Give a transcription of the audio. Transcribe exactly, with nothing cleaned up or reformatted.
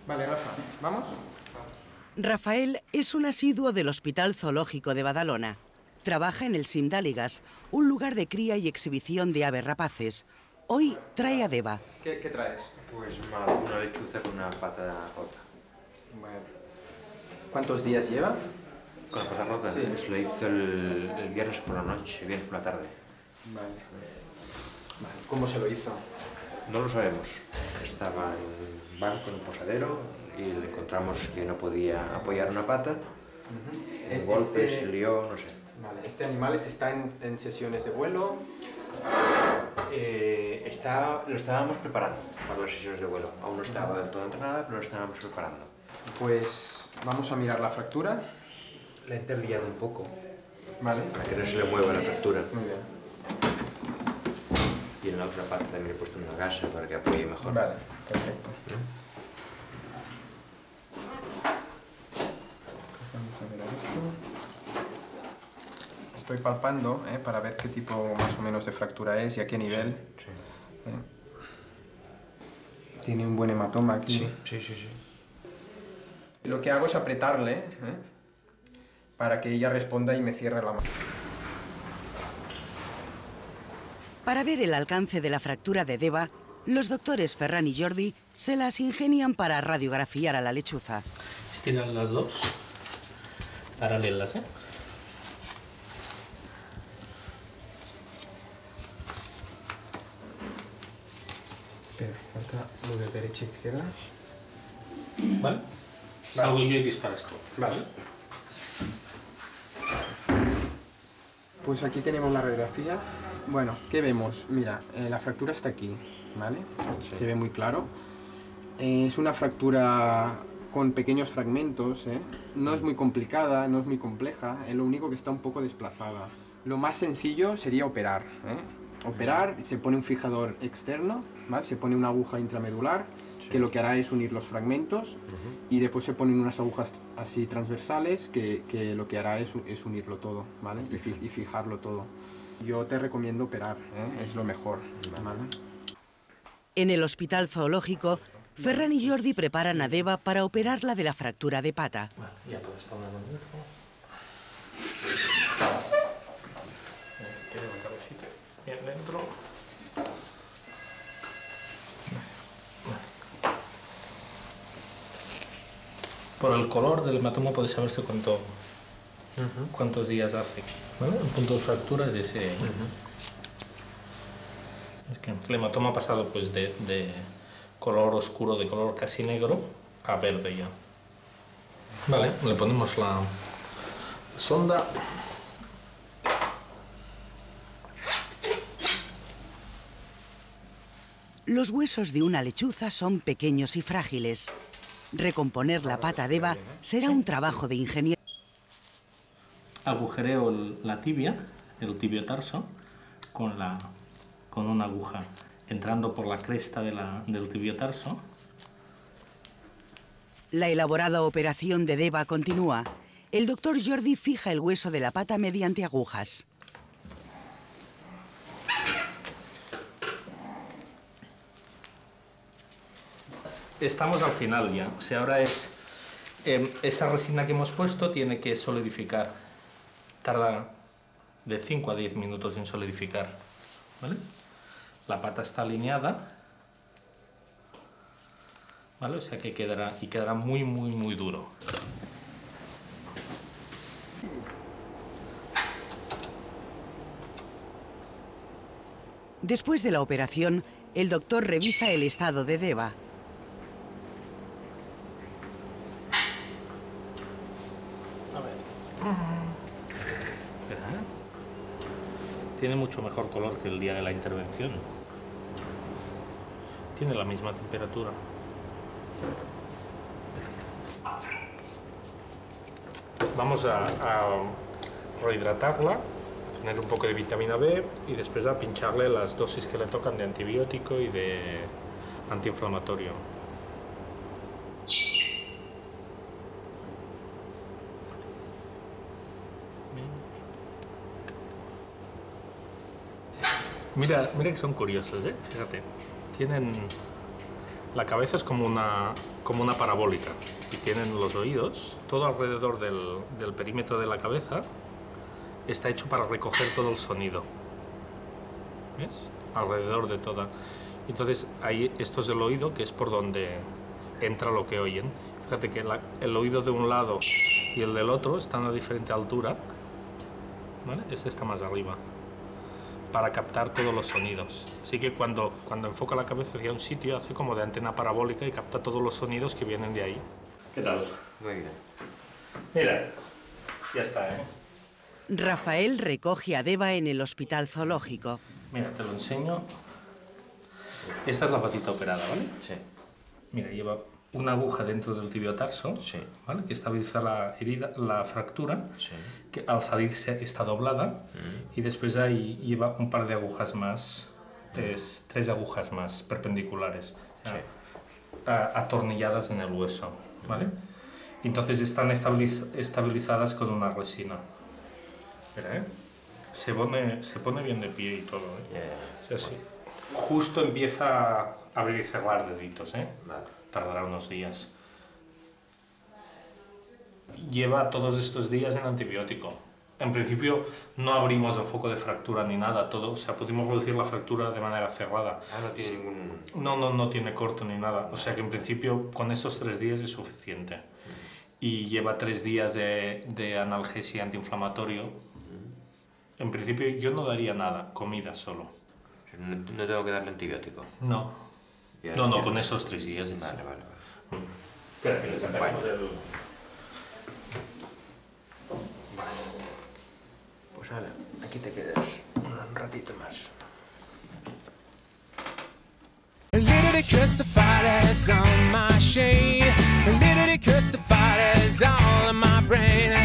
Vale, Rafa, ¿vamos? Rafael es un asiduo del Hospital Zoológico de Badalona. Trabaja en el Simdáligas, un lugar de cría y exhibición de aves rapaces. Hoy trae a Deva. ¿Qué, qué traes? Pues una, una lechuza con una pata rota. Bueno. ¿Cuántos días lleva? ¿Con la pata rota? Sí. Pues lo hizo el, el viernes por la noche, viernes por la tarde. Vale. Vale. ¿Cómo se lo hizo? No lo sabemos. Estaba en un banco, en un posadero, y le encontramos que no podía apoyar una pata. Uh-huh. Un golpe, este... se lió, no sé. Vale. ¿Este animal está en, en sesiones de vuelo? Eh, está, lo estábamos preparando para las sesiones de vuelo. Aún no estaba del todo entrenada, pero lo estábamos preparando. Pues vamos a mirar la fractura. La he enterrillado un poco. Vale. Para que no se le mueva la fractura. Muy bien. Y en la otra parte también he puesto una gasa para que apoye mejor. Vale, perfecto. Vamos a ver esto. Estoy palpando ¿eh? para ver qué tipo más o menos de fractura es y a qué nivel. Sí, sí. ¿Eh? Tiene un buen hematoma aquí. Sí, sí, sí, sí. Lo que hago es apretarle ¿eh? para que ella responda y me cierre la mano. Para ver el alcance de la fractura de Deva, los doctores Ferran y Jordi se las ingenian para radiografiar a la lechuza. Estiran las dos paralelas, ¿eh? Espera, falta lo de derecha e izquierda. ¿Vale? Salgo yo y disparas tú. Vale. Pues aquí tenemos la radiografía. Bueno, ¿qué vemos? Mira, eh, la fractura está aquí, ¿vale? Sí. Se ve muy claro. Eh, es una fractura con pequeños fragmentos, ¿eh? No es muy complicada, no es muy compleja, es lo único que está un poco desplazada. Lo más sencillo sería operar, ¿eh? Operar, se pone un fijador externo, ¿vale? Se pone una aguja intramedular, sí, que lo que hará es unir los fragmentos, uh-huh, y después se ponen unas agujas así transversales que, que lo que hará es, es unirlo todo, ¿vale? Y, fi, y fijarlo todo. Yo te recomiendo operar, ¿eh? Es lo mejor, ¿vale? En el Hospital Zoológico, Ferran y Jordi preparan a Deva para operarla de la fractura de pata. Vale, ya puedes ponerlo en el teléfono. Tiene la cabecita bien dentro. Por el color del hematoma puede saberse cuánto, uh-huh, cuántos días hace. ¿Vale? El punto de fractura es ese. Uh-huh. Es que el hematoma ha pasado pues, de, de color oscuro, de color casi negro, a verde ya. Vale, le ponemos la sonda. Los huesos de una lechuza son pequeños y frágiles. Recomponer la pata de Deva será un trabajo de ingeniero. Agujereo la tibia, el tibiotarso, con, la, con una aguja entrando por la cresta de la, del tibiotarso. La elaborada operación de Deva continúa. El doctor Jordi fija el hueso de la pata mediante agujas. Estamos al final ya. O sea, ahora es eh, esa resina que hemos puesto tiene que solidificar. Tarda de cinco a diez minutos en solidificar. ¿Vale? La pata está alineada. ¿Vale? O sea que quedará, y quedará muy, muy, muy duro. Después de la operación, el doctor revisa el estado de Deva. Tiene mucho mejor color que el día de la intervención. Tiene la misma temperatura. Vamos a, a rehidratarla, poner un poco de vitamina B y después a pincharle las dosis que le tocan de antibiótico y de antiinflamatorio. Mira, mira que son curiosos, ¿eh? Fíjate, tienen La cabeza es como una, como una parabólica y tienen los oídos. Todo alrededor del, del perímetro de la cabeza está hecho para recoger todo el sonido. ¿Ves? Alrededor de toda. Entonces, ahí, esto es el oído, que es por donde entra lo que oyen. Fíjate que la, el oído de un lado y el del otro están a diferente altura. ¿Vale? Este está más arriba, para captar todos los sonidos. Así que cuando, cuando enfoca la cabeza hacia un sitio, hace como de antena parabólica y capta todos los sonidos que vienen de ahí. ¿Qué tal? Muy bien. Mira, ya está, ¿eh? Rafael recoge a Deva en el hospital zoológico. Mira, te lo enseño. Esta es la patita operada, ¿vale? Sí. Mira, lleva una aguja dentro del tibiotarso, Sí. ¿vale? Que estabiliza la herida, la fractura, Sí. que al salirse está doblada, Mm. y después ahí lleva un par de agujas más, tres, tres agujas más perpendiculares, Sí. a- atornilladas en el hueso, ¿vale? Entonces están estabiliz- estabilizadas con una resina. Espera, ¿eh? Se pone, se pone bien de pie y todo, ¿eh? Ya, ya. O sea, sí. Justo empieza a abrir y cerrar deditos, ¿eh? Vale. Tardará unos días. Lleva todos estos días en antibiótico. En principio no abrimos el foco de fractura ni nada, todo, o sea, pudimos reducir la fractura de manera cerrada. Ah, no tiene ningún... No, no, no tiene corte ni nada, o sea que en principio con estos tres días es suficiente. Y lleva tres días de, de analgesia antiinflamatorio. En principio yo no daría nada, comida solo. O sea, no, no tengo que darle antibiótico. No. Ya, No, no, ya. con esos tres días. Vale, vale, vale. Espera, que le sacamos Bueno. el... Pues ala, aquí te quedas un ratito más. A little crucified is on my shade. A little crucified is all in my brain.